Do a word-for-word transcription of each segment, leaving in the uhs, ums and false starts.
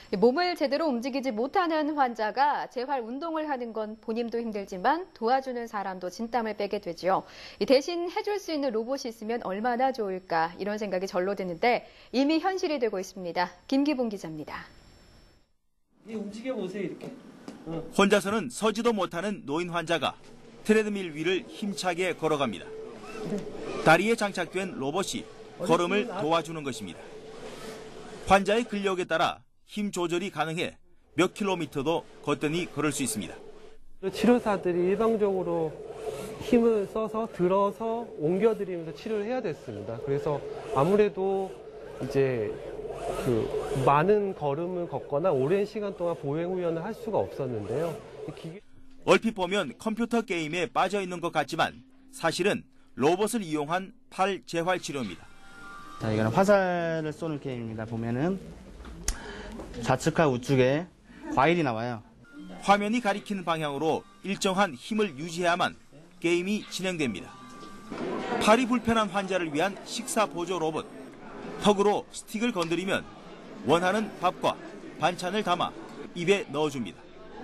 몸을 제대로 움직이지 못하는 환자가 재활 운동을 하는 건 본인도 힘들지만 도와주는 사람도 진땀을 빼게 되죠. 대신 해줄 수 있는 로봇이 있으면 얼마나 좋을까 이런 생각이 절로 드는데 이미 현실이 되고 있습니다. 김기봉 기자입니다. 움직여 보세요 이렇게. 어. 혼자서는 서지도 못하는 노인 환자가 트레드밀 위를 힘차게 걸어갑니다. 다리에 장착된 로봇이 걸음을 도와주는 것입니다. 환자의 근력에 따라 힘 조절이 가능해 몇 킬로미터도 거뜬히 걸을 수 있습니다. 치료사들이 일방적으로 힘을 써서 들어서 옮겨드리면서 치료를 해야 됐습니다. 그래서 아무래도 이제 그 많은 걸음을 걷거나 오랜 시간 동안 보행 훈련을 할 수가 없었는데요. 기계... 얼핏 보면 컴퓨터 게임에 빠져 있는 것 같지만 사실은 로봇을 이용한 팔 재활 치료입니다. 자, 이거는 화살을 쏘는 게임입니다. 보면은 좌측과 우측에 과일이 나와요. 화면이 가리키는 방향으로 일정한 힘을 유지해야만 게임이 진행됩니다. 팔이 불편한 환자를 위한 식사 보조 로봇. 턱으로 스틱을 건드리면 원하는 밥과 반찬을 담아 입에 넣어줍니다.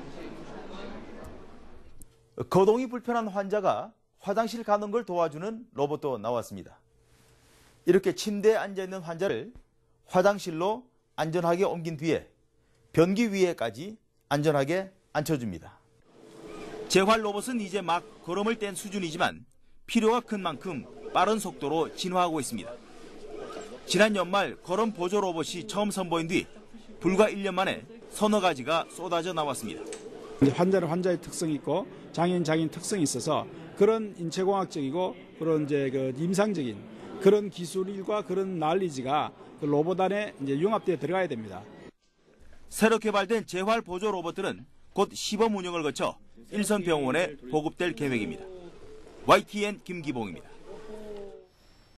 거동이 불편한 환자가 화장실 가는 걸 도와주는 로봇도 나왔습니다. 이렇게 침대에 앉아있는 환자를 화장실로 안전하게 옮긴 뒤에 변기 위에까지 안전하게 앉혀줍니다. 재활 로봇은 이제 막 걸음을 뗀 수준이지만 필요가 큰 만큼 빠른 속도로 진화하고 있습니다. 지난 연말 걸음 보조 로봇이 처음 선보인 뒤 불과 일 년 만에 서너 가지가 쏟아져 나왔습니다. 환자는 환자의 특성이 있고 장애인 장애인 특성이 있어서 그런 인체공학적이고 그런 이제 그 임상적인 그런 기술과 그런 난리지가 그 로봇 안에 이제 융합되어 들어가야 됩니다. 새로 개발된 재활 보조 로봇들은 곧 시범 운영을 거쳐 일선 병원에 보급될 계획입니다. 와이티엔 김기봉입니다.